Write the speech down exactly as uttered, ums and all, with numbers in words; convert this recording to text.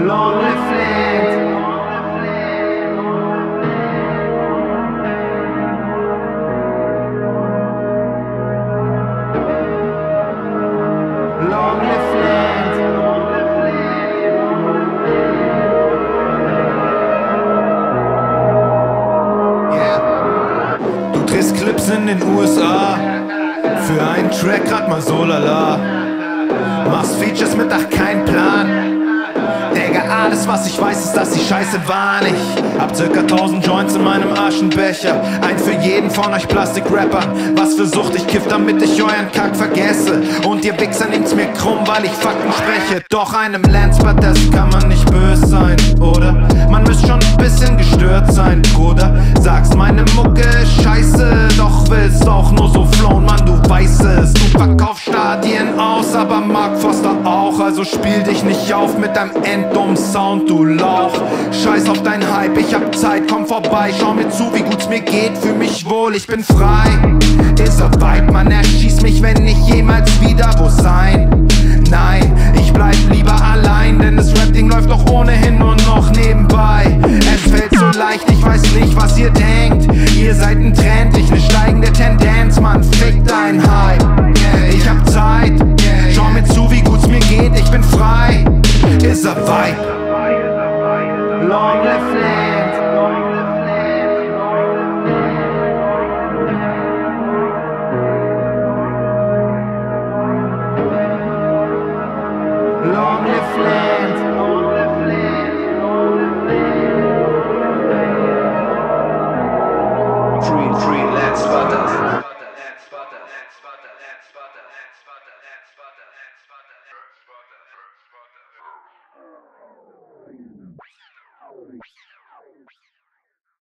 Long live land. Long live land. Yeah. Du drehst Clips in den U S A, für einen Track grad mal so lala. Machst Features mit, ach kein Plan. Digga, alles was ich weiß ist, dass die Scheiße war nicht. Hab circa tausend Joints in meinem Aschenbecher. Ein für jeden von euch Plastik-Rapper. Was für Sucht, ich kiff, damit ich euren Kack vergesse. Und ihr Wichser nehmt's mir krumm, weil ich Fakten spreche. Doch einem Landspot, das kann man nicht böse sein, oder? Man müsst schon ein bisschen gestört sein, Bruder. Sagst, meine Mucke ist scheiße, doch willst auch nur so flown, Mann, du weißt es. Du verkaufst Stadien aus, aber Mark Foster auch. Also spiel dich nicht auf mit deinem enddummen Sound, du Lauch. Scheiß auf dein Hype, ich hab Zeit, komm vorbei. Schau mir zu, wie gut's mir geht, fühl mich wohl, ich bin frei. Ist a Vibe, man erschießt mich, wenn ich jemals wieder wo sein. Nein, ich bleib lieber allein, denn das Rap-Ding läuft doch ohnehin nur noch nebenbei. Es fällt so leicht, ich weiß nicht, was ihr denkt. Ihr seid ein Trend, ich ne steigende Tendenz, man, fick dein Hype. Ich hab Zeit, schau mir zu, wie gut's mir geht, ich bin frei. Is a Vibe. Long live land. Long live land. Free, free, let's butter.